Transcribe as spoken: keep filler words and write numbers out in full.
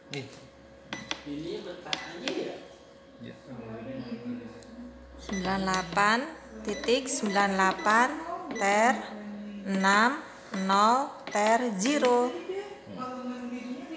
Eh. Ini letaknya ya? Ya. sembilan puluh delapan titik sembilan puluh delapan ter enam nol ter zero.